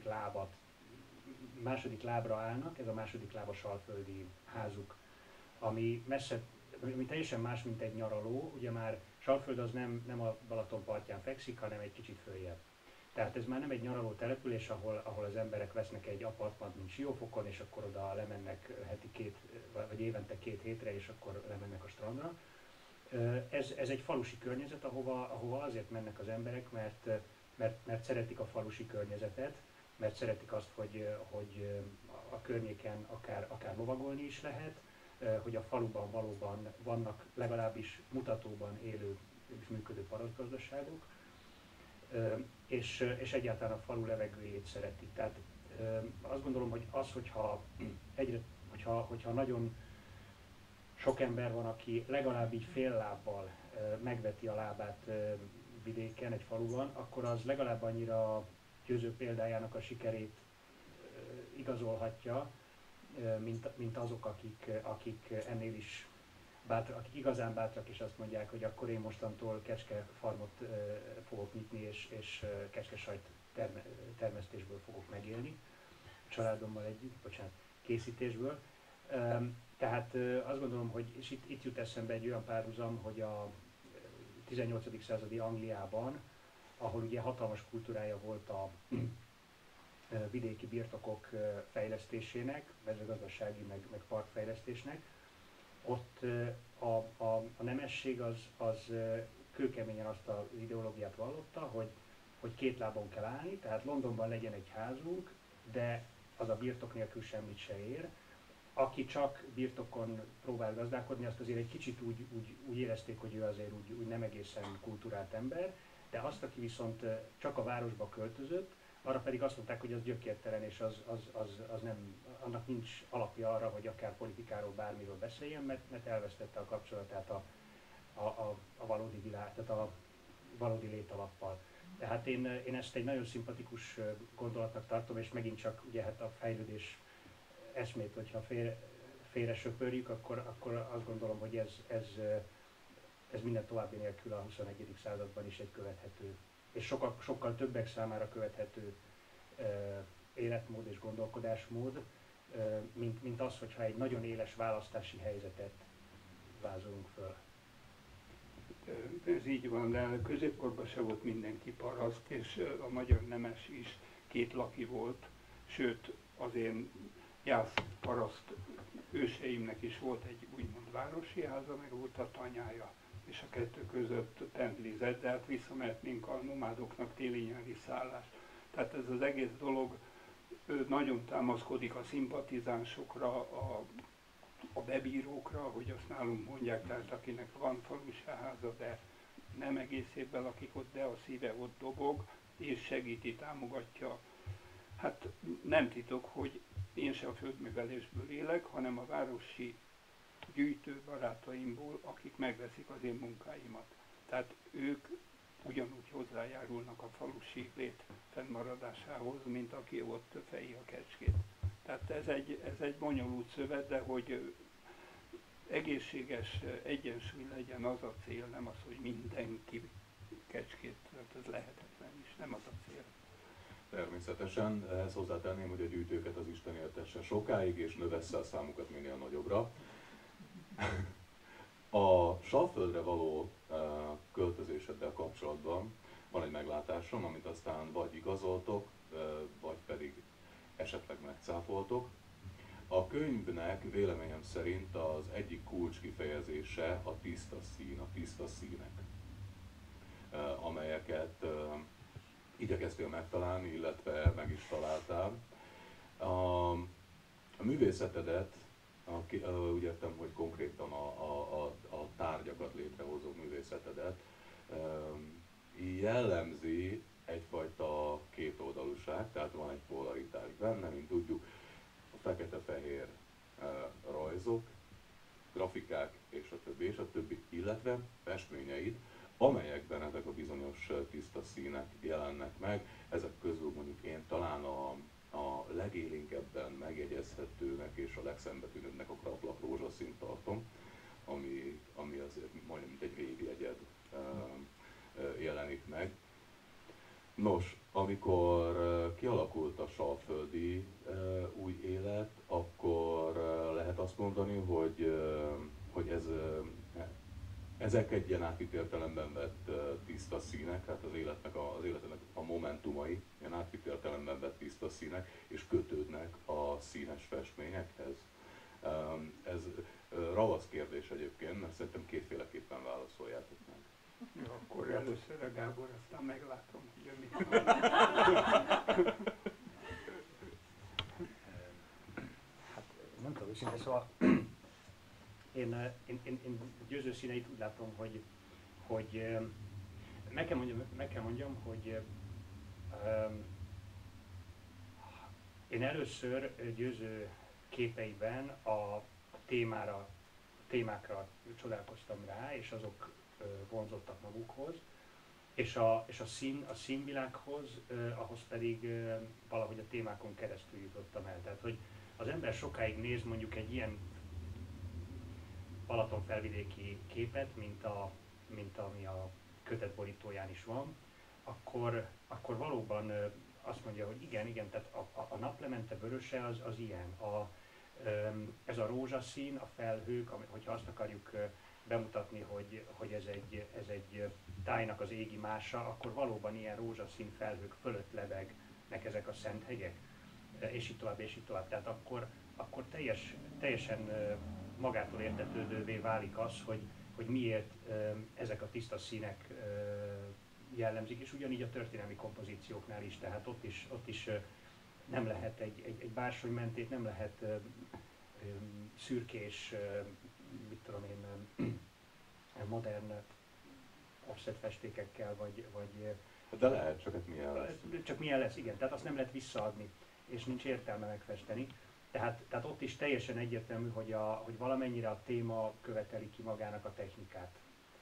második lábra állnak, ez a második láb a salföldi házuk, ami teljesen más, mint egy nyaraló. Ugye már Salföld az nem a Balaton partján fekszik, hanem egy kicsit följebb. Tehát ez már nem egy nyaraló település, ahol az emberek vesznek egy apartmant, mint Siófokon, és akkor oda lemennek vagy évente 2 hétre, és akkor lemennek a strandra. Ez egy falusi környezet, ahova azért mennek az emberek, mert szeretik a falusi környezetet, mert szeretik azt, hogy a környéken akár lovagolni is lehet, hogy a faluban valóban vannak legalábbis mutatóban élő és működő parasztgazdaságok, és egyáltalán a falu levegőjét szeretik. Tehát azt gondolom, hogy az, hogyha nagyon sok ember van, aki legalább így fél lábbal megveti a lábát vidéken, egy faluban, akkor az legalább annyira győző példájának a sikerét igazolhatja, mint azok, akik ennél is akik igazán bátrak, és azt mondják, hogy akkor én mostantól kecskefarmot fogok nyitni, és kecskesajt termesztésből fogok megélni, a családommal együtt, készítésből. Tehát azt gondolom, hogy, és itt jut eszembe egy olyan párhuzam, hogy a 18. századi Angliában, ahol ugye hatalmas kultúrája volt a vidéki birtokok fejlesztésének, mezőgazdasági meg parkfejlesztésnek, ott a nemesség az kőkeményen azt az ideológiát vallotta, hogy 2 lábon kell állni, tehát Londonban legyen egy házunk, de az a birtok nélkül semmit se ér. Aki csak birtokon próbál gazdálkodni, azt azért egy kicsit úgy érezték, hogy ő azért úgy nem egészen kultúrált ember, de azt, aki viszont csak a városba költözött, arra pedig azt mondták, hogy az gyökértelen, és az nem, annak nincs alapja arra, hogy akár politikáról, bármiről beszéljen, mert elvesztette a kapcsolatát a valódi világ, tehát a valódi létalappal. Tehát én ezt egy nagyon szimpatikus gondolatnak tartom, és megint csak ugye hát a fejlődés eszmét, hogyha félre söpörjük, akkor azt gondolom, hogy ez minden további nélkül a 21. században is egy követhető, és sokkal többek számára követhető életmód és gondolkodásmód, mint az, hogyha egy nagyon éles választási helyzetet vázolunk föl. Ez így van, de középkorban se volt mindenki paraszt, és a magyar nemes is 2 laki volt, sőt az én jász paraszt őseimnek is volt egy úgymond városi háza, meg volt a tanyája, és a 2 között tentlizett, de hát visszamehetnénk a nomádoknak téli-nyári szállás. Tehát ez az egész dolog nagyon támaszkodik a szimpatizánsokra, a bebírókra, hogy azt nálunk mondják, tehát akinek van falusiháza, de nem egész évben lakik ott, de a szíve ott dobog, és segíti, támogatja. Hát nem titok, hogy én sem a földművelésből élek, hanem a városi gyűjtő barátaimból, akik megveszik az én munkáimat. Tehát ők ugyanúgy hozzájárulnak a falusi lét fennmaradásához, mint aki ott feji a kecskét. Tehát ez egy bonyolult szövet, de hogy egészséges egyensúly legyen, az a cél, nem az, hogy mindenki kecskét, tehát ez lehetetlen is, nem az a cél. Természetesen, ehhez hozzátenném, hogy a gyűjtőket az Isten éltesse sokáig, és növessze a számukat minél nagyobbra. A Salföldre való költözéseddel kapcsolatban van egy meglátásom, amit aztán vagy igazoltok, vagy pedig esetleg megcáfoltok. A könyvnek véleményem szerint az egyik kulcs kifejezése a tiszta szín, a tiszta színek, amelyeket igyekeztél megtalálni, illetve meg is találtál. A művészetedet úgy értem, hogy konkrétan a tárgyakat létrehozó művészetedet, jellemzi egyfajta kétoldalúság, tehát van egy polaritás benne, mint tudjuk, a fekete-fehér rajzok, grafikák és a többi, illetve festményeid, amelyekben ezek a bizonyos tiszta színek jelennek meg. Ezek közül mondjuk én talán a legélénkebben megjegyezhetőnek és a legszembetűnőbbnek a kraplap rózsaszínt tartom, ami azért majdnem mint egy védjegyed jelenik meg. Nos, amikor kialakult a salföldi új élet, akkor lehet azt mondani, hogy ezek egy ilyen átvitt értelemben vett tiszta színek, hát az életnek a momentumai, ilyen átvitt értelemben vett tiszta színek, és kötődnek a színes festményekhez. Ez ravasz kérdés egyébként, mert szerintem kétféleképpen válaszoljátok meg. Ja, akkor először a Gábor, aztán meglátom, hogy ő mit Hát nem tudom, őszintén, szóval én Győző színeit úgy látom, hogy meg kell mondjam, hogy én először Győző képeiben a témákra csodálkoztam rá, és azok vonzottak magukhoz, és a színvilághoz, ahhoz pedig valahogy a témákon keresztül jutottam el. Tehát, hogy az ember sokáig néz mondjuk egy ilyen Balatonfelvidéki képet, mint ami a kötet borítóján is van, akkor valóban azt mondja, hogy igen, tehát a naplemente vöröse az ilyen. Ez a rózsaszín, a felhők, hogyha azt akarjuk bemutatni, hogy ez egy tájnak az égi mása, akkor valóban ilyen rózsaszín felhők fölött lebegnek ezek a szent hegyek, és így tovább, és így tovább. Tehát akkor teljesen magától értetődővé válik az, hogy miért ezek a tiszta színek jellemzik, és ugyanígy a történelmi kompozícióknál is, tehát ott is nem lehet egy bársonymentét, nem lehet szürkés, mit tudom én, modern offset festékekkel, vagy de lehet, csak hát milyen lesz. Csak milyen lesz, igen, tehát azt nem lehet visszaadni, és nincs értelme megfesteni. Tehát ott is teljesen egyértelmű, hogy valamennyire a téma követeli ki magának a technikát.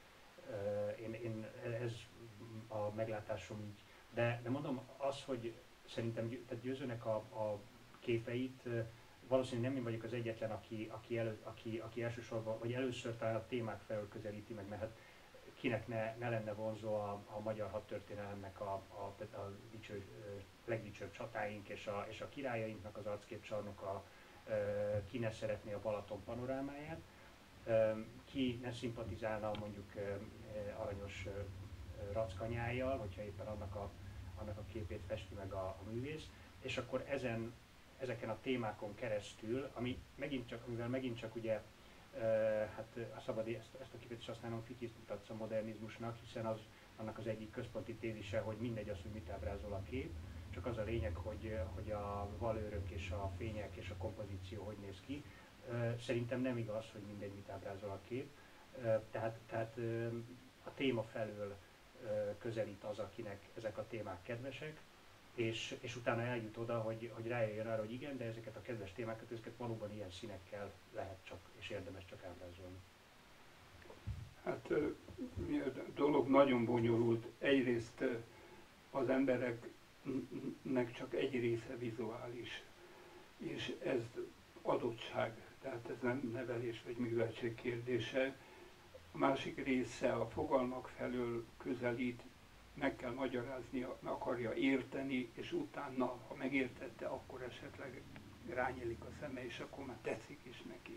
Ez a meglátásom így. De mondom az, hogy szerintem tehát Győzőnek a képeit valószínűleg nem én vagyok az egyetlen, aki elsősorban, vagy először talán a témák felől közelíti meg, mert hát kinek ne lenne vonzó a magyar hadtörténelemnek a legdicsőbb csatáink és a királyainknak az arcképcsarnoka, ki ne szeretné a Balaton panorámáját, ki ne szimpatizálna mondjuk aranyos rackanyájjal, hogyha éppen annak a képét festi meg a művész, és akkor ezeken a témákon keresztül, amivel megint csak ugye, hát szabad ezt a képét is használom, Fityiszt mutatsz a modernizmusnak, hiszen annak az egyik központi tézise, hogy mindegy az, hogy mit ábrázol a kép, csak az a lényeg, hogy a valőrök és a fények és a kompozíció hogy néz ki. Szerintem nem igaz, hogy mindegy, mit ábrázol a kép. Tehát a téma felől közelít az, akinek ezek a témák kedvesek, és utána eljut oda, hogy rájöjjön arra, hogy igen, de ezeket a kedves témákat, ezeket valóban ilyen színekkel lehet csak, és érdemes csak ábrázolni. Hát a dolog nagyon bonyolult. Egyrészt az embereknek csak egy része vizuális, és ez adottság, tehát ez nem nevelés vagy műveltség kérdése. A másik része a fogalmak felől közelít, meg kell magyarázni, akarja érteni, és utána, ha megértette, akkor esetleg rányílik a szeme, és akkor már tetszik is neki.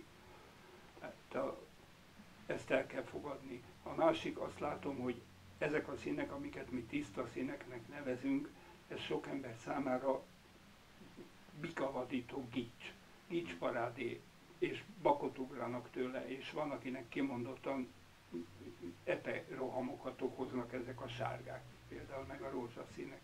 Ezt el kell fogadni. A másik, azt látom, hogy ezek a színek, amiket mi tiszta színeknek nevezünk, ez sok ember számára bikavadító gicsparádé, és bakot ugranak tőle, és van, akinek kimondottan epe rohamokat okoznak ezek a sárgák, például meg a rózsaszínek.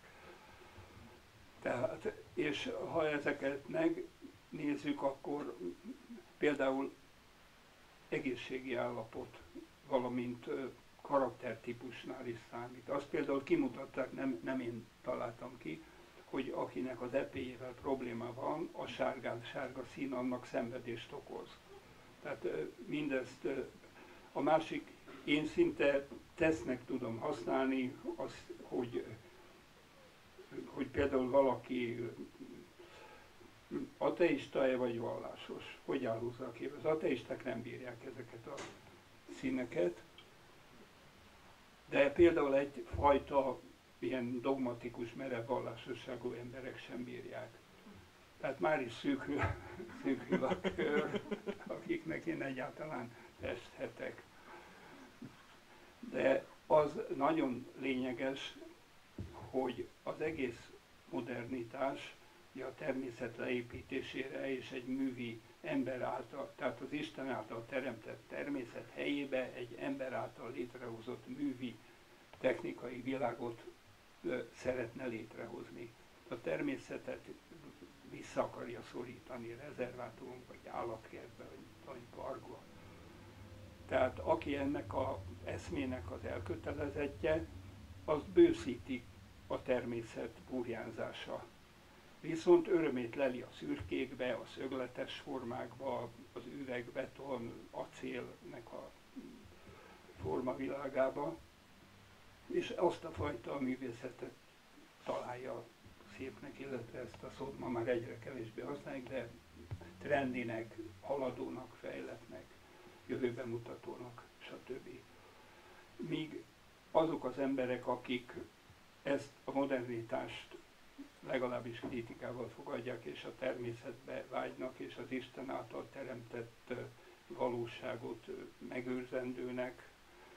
Tehát, és ha ezeket megnézzük, akkor Például egészségi állapot, valamint karaktertípusnál is számít. Azt például kimutatták, nem én találtam ki, hogy akinek az epéjével probléma van, a sárga szín annak szenvedést okoz. Tehát mindezt a másik, én szinte tesznek tudom használni, az, hogy például valaki ateista-e vagy vallásos, hogy áll hozzá a kép. Az ateisták nem bírják ezeket a színeket, de például egyfajta ilyen dogmatikus, merev vallásosságú emberek sem bírják. Tehát már is szűkül a kör, akiknek én egyáltalán testhetek. De az nagyon lényeges, hogy az egész modernitás a természet leépítésére és egy művi ember által, tehát az Isten által teremtett természet helyébe egy ember által létrehozott művi technikai világot szeretne létrehozni. A természetet vissza akarja szorítani rezervátumba, vagy állatkertbe, vagy parkba. Tehát aki ennek az eszmének az elkötelezettje, azt bőszíti a természet burjánzása. Viszont örömét leli a szürkékbe, a szögletes formákba, az üvegbeton, acélnek a formavilágába, és azt a fajta művészetet találja szépnek, illetve ezt a szót ma már egyre kevésbé használjuk, de trendinek, haladónak, fejlettnek, jövőbe mutatónak, stb. Míg azok az emberek, akik ezt a modernitást legalábbis kritikával fogadják, és a természetbe vágynak, és az Isten által teremtett valóságot megőrzendőnek,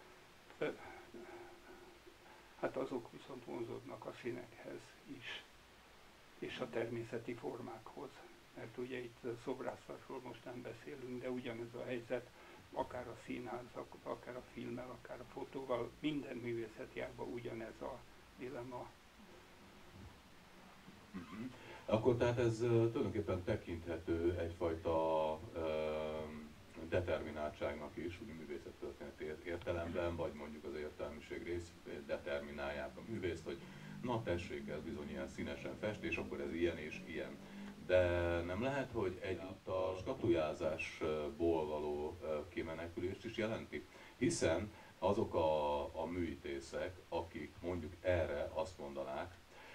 hát azok viszont vonzódnak a színekhez is, és a természeti formákhoz. Mert ugye itt szobrászatról most nem beszélünk, de ugyanez a helyzet, akár a színházak, akár a filmmel, akár a fotóval, minden művészeti ágban ugyanez a dilemma. Akkor tehát ez tulajdonképpen tekinthető egyfajta determináltságnak is, úgy művészettörténeti értelemben, vagy mondjuk az értelmiség rész determinálják a művészt, hogy na tessék, ez bizony ilyen színesen fest, és akkor ez ilyen és ilyen. De nem lehet, hogy együtt a skatujázásból való kimenekülést is jelenti? Hiszen azok a műítészek, akik mondjuk erre azt mondanák,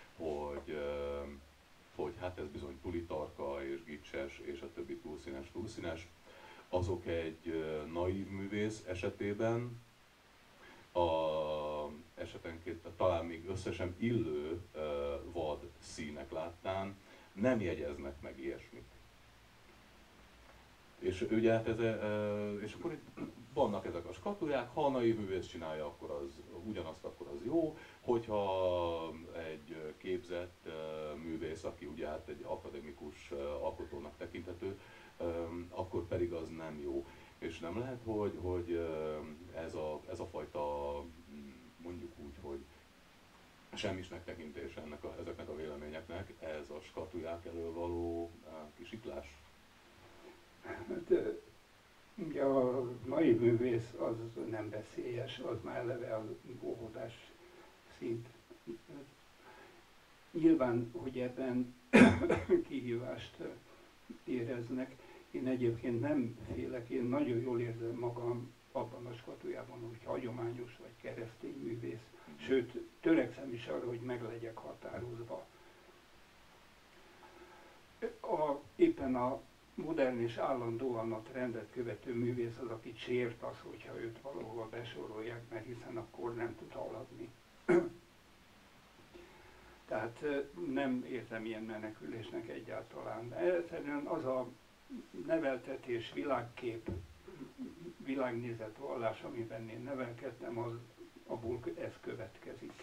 hogy hát ez bizony tulitarka és gicses, és a többi túlszínes, azok egy naív művész esetében esetenként talán még összesen illő vad színek láttán nem jegyeznek meg ilyesmit. És ugye hát és akkor itt vannak ezek a skatuják, ha a naív művész csinálja, akkor az ugyanazt, akkor az jó, hogyha egy képzett művész, aki ugye hát egy akademikus alkotónak tekinthető, akkor pedig az nem jó. És nem lehet, hogy ez a fajta, mondjuk úgy, hogy semmisnek tekintése ezeknek a véleményeknek, ez a skatuják elől való kisiklás? Hát, ugye a naív művész az nem veszélyes, az már eleve az óvodás szint. Nyilván, hogy ebben kihívást éreznek. Én egyébként nem félek, én nagyon jól érzem magam abban a skatujában, hogy hagyományos vagy keresztény művész. Sőt, törekszem is arra, hogy meg legyek határozva. Éppen a modern és állandóan a trendet követő művész az, akit sért az, hogyha őt valahova besorolják, mert hiszen akkor nem tud haladni. Tehát nem értem ilyen menekülésnek egyáltalán. De egyszerűen az a neveltetés, világkép, világnézet, vallás, amiben én nevelkedtem, abból ez következik.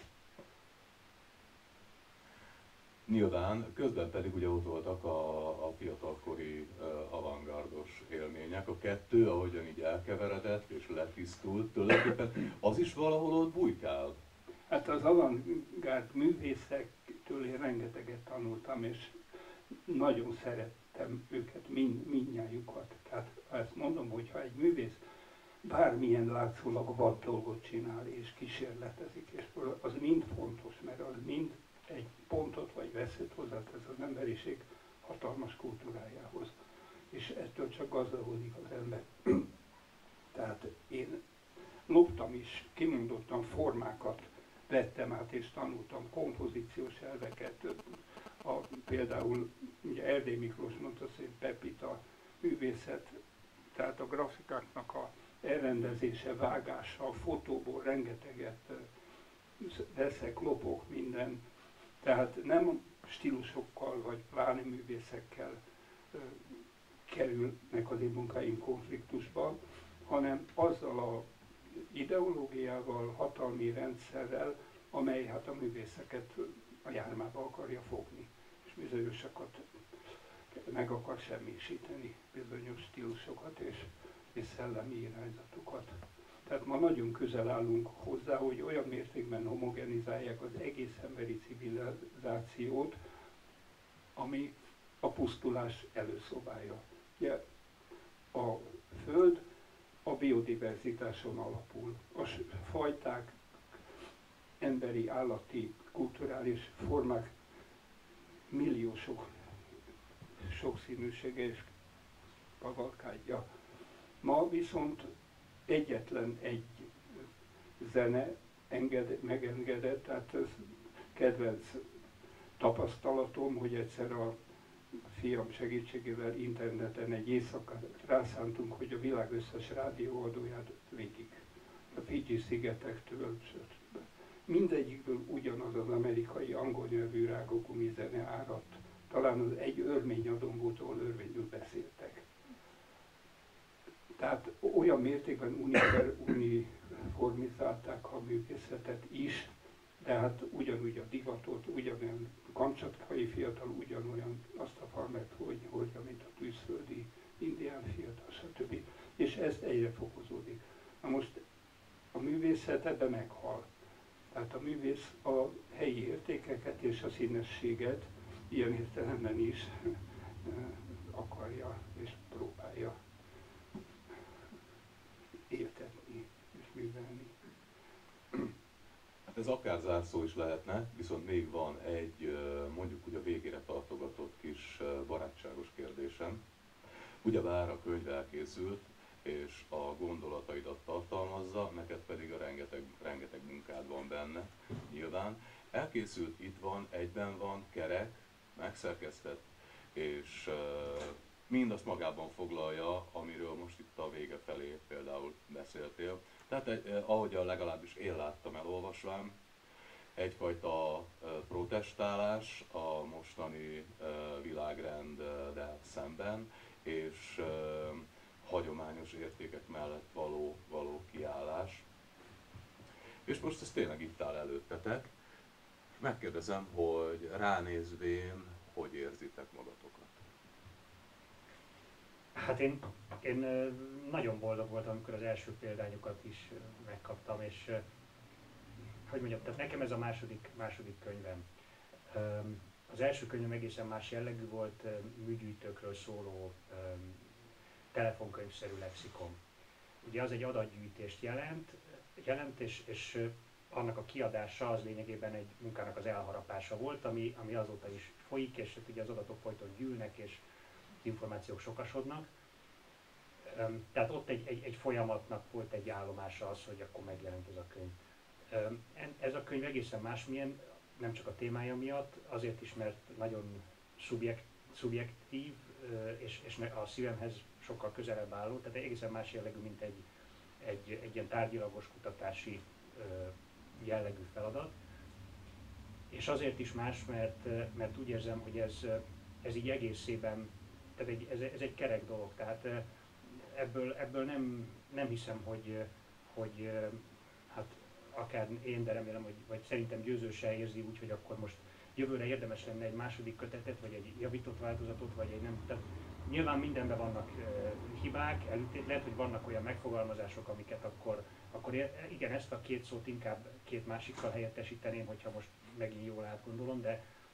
Nyilván, közben pedig ugye ott voltak a fiatalkori avantgárdos élmények. A kettő, ahogyan így elkeveredett és letisztult, tulajdonképpen az is valahol ott bujkál. Hát az avantgárd művészektől én rengeteget tanultam, és nagyon szerettem szeretem őket, mindnyájukat. Tehát ezt mondom, hogy ha egy művész bármilyen látszólag vad dolgot csinál és kísérletezik, és az mind fontos, mert az mind egy pontot vagy veszélyt hozzátesz az emberiség hatalmas kultúrájához. És ettől csak gazdagodik az ember. Tehát én loptam is, kimondottan formákat vettem át és tanultam, kompozíciós elveket. Például ugye Erdély Miklós mondta, hogy Pepita művészet, tehát a grafikáknak a elrendezése, vágása, a fotóból rengeteget veszek, lopok minden. Tehát nem stílusokkal vagy pláne művészekkel kerülnek az én munkáim konfliktusba, hanem azzal a ideológiával, hatalmi rendszerrel, amely hát a művészeket a jármába akarja fogni, és bizonyosakat meg akar semmisíteni, bizonyos stílusokat és szellemi irányzatokat. Tehát ma nagyon közel állunk hozzá, hogy olyan mértékben homogenizálják az egész emberi civilizációt, ami a pusztulás előszobája. Ugye, a Föld a biodiverzitáson alapul. A fajták, emberi, állati, kulturális formák milliósok sokszínűsége és kavalkádja. Ma viszont egyetlen egy zene megengedett, tehát ez kedvenc tapasztalatom, hogy egyszer a fiam segítségével interneten egy éjszakát rászántunk, hogy a világ összes rádióadóját végig. A Fidzsi-szigetektől, mindegyikből ugyanaz az amerikai angol nyelvű rágógumi zene áradt. Talán az egy örményadón volt, ahol örvényül beszéltek. Tehát olyan mértékben uniformizálták a művészetet is, de hát ugyanúgy a divatot, ugyanolyan kamcsatkai fiatal ugyanolyan azt a farmert hordja, mint a tűzföldi indián fiatal, stb. És ez egyre fokozódik. Na most a művészet ebbe meghal. Tehát a művész a helyi értékeket és a színességet ilyen értelemben is akarja és próbálja éltetni és művelni. Hát ez akár zárszó is lehetne, viszont még van egy, mondjuk úgy a végére tartogatott kis barátságos kérdésem. Ugyebár a könyv elkészült, és a gondolataidat tartalmazza, neked pedig a rengeteg munkád van benne, nyilván. Elkészült, itt van, egyben van, kerek, megszerkesztett, és mindazt magában foglalja, amiről most itt a vége felé például beszéltél. Tehát ahogyan legalábbis én láttam elolvasván, egyfajta protestálás a mostani világrenddel szemben, és hagyományos értékek mellett való kiállás. És most ez tényleg itt áll előttetek. Megkérdezem, hogy ránézvén, hogy érzitek magatokat? Hát én nagyon boldog voltam, amikor az első példányokat is megkaptam, és hogy mondjam, tehát nekem ez a második könyvem. Az első könyvem egészen más jellegű volt, műgyűjtőkről szóló telefonkönyvszerű lexikon. Ugye az egy adatgyűjtést jelent és annak a kiadása az lényegében egy munkának az elharapása volt, ami azóta is folyik, és ugye az adatok folyton gyűlnek, és információk sokasodnak. Tehát ott egy folyamatnak volt egy állomása az, hogy akkor megjelent ez a könyv. Ez a könyv egészen másmilyen, nem csak a témája miatt, azért is, mert nagyon szubjektív, és a szívemhez sokkal közelebb álló, tehát egészen más jellegű, mint egy ilyen tárgyilagos kutatási jellegű feladat. És azért is más, mert úgy érzem, hogy ez így egészében, tehát ez egy kerek dolog, tehát ebből nem hiszem, hogy hát akár én, de remélem, vagy szerintem Győző se érzi úgy, hogy akkor most jövőre érdemes lenne egy második kötetet, vagy egy javított változatot, vagy egy nem. Tehát nyilván mindenben vannak hibák, lehet, hogy vannak olyan megfogalmazások, amiket akkor igen, ezt a két szót inkább két másikkal helyettesíteném, hogyha most megint jól átgondolom,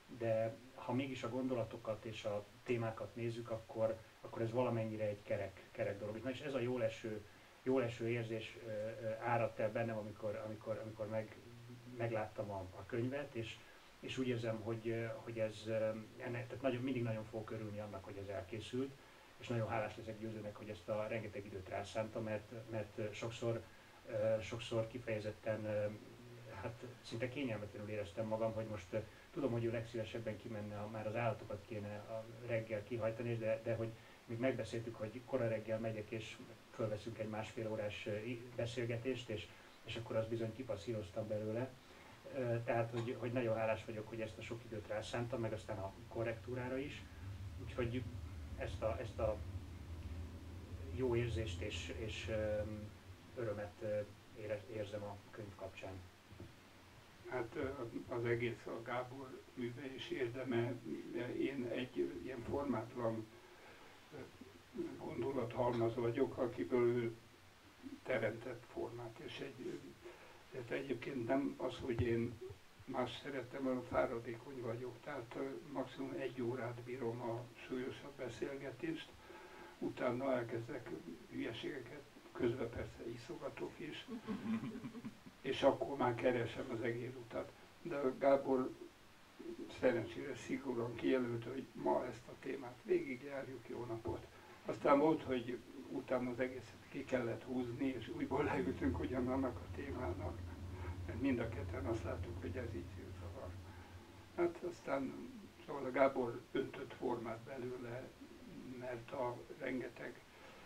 de ha mégis a gondolatokat és a témákat nézzük, akkor ez valamennyire egy kerek dolog. Na és ez a jól eső érzés áradt el bennem, amikor megláttam a könyvet, és úgy érzem, hogy ez ennek, tehát mindig nagyon fogok örülni annak, hogy ez elkészült, és nagyon hálás leszek Győzőnek, hogy ezt a rengeteg időt rászánta, mert sokszor kifejezetten, hát szinte kényelmetlenül éreztem magam, hogy most tudom, hogy ő legszívesebben kimenne, már az állatokat kéne a reggel kihajtani, de hogy még megbeszéltük, hogy kora reggel megyek és fölveszünk egy másfél órás beszélgetést, és akkor azt bizony kipasszíroztam belőle. Tehát, hogy nagyon hálás vagyok, hogy ezt a sok időt rászántam, meg aztán a korrektúrára is. Úgyhogy ezt a jó érzést és örömet érzem a könyv kapcsán. Hát az egész a Gábor műve és érdeme. Én egy ilyen formátlan gondolathalmaz vagyok, akiből ő teremtett formát. És egyébként nem az, hogy én más szerettem, hanem fáradékony vagyok. Tehát maximum 1 órát bírom a súlyosabb beszélgetést, utána elkezdek hülyeségeket, közben persze iszogatok is, és akkor már keresem az egész utat. De Gábor szerencsére szigorúan kijelölte, hogy ma ezt a témát végigjárjuk, jó napot. Aztán volt, hogy utána az egészet ki kellett húzni, és újból leültünk ugyanannak a témának, mert mind a ketten azt láttuk, hogy ez így zavar. Hát aztán szóval a Gábor öntött formát belőle, mert a rengeteg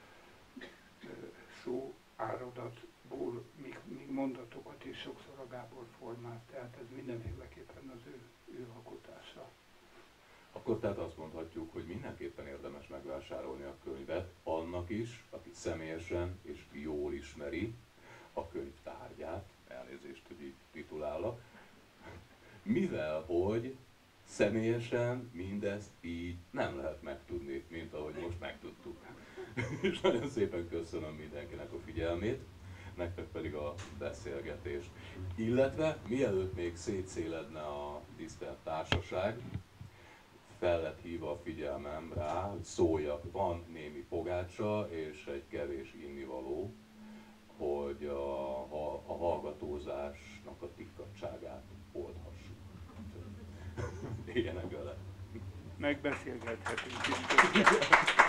szó áradatból még mondatokat is sokszor a Gábor formát, tehát ez mindenféleképpen az ő alkotása. Akkor tehát azt mondhatjuk, hogy mindenképpen érdemes megvásárolni a könyvet annak is, aki személyesen és jól ismeri a könyv tárgyát, elnézést, hogy így titulállak, mivel hogy személyesen mindezt így nem lehet megtudni, mint ahogy most megtudtuk. És nagyon szépen köszönöm mindenkinek a figyelmét, nektek pedig a beszélgetést. Illetve mielőtt még szétszéledne a tisztelt társaság, fel lett hívva a figyelmem rá, hogy szóljak, van némi pogácsa és egy kevés innivaló, hogy a hallgatózásnak a tikkadságát oldhassuk. Éljenek vele! Megbeszélgethetünk is.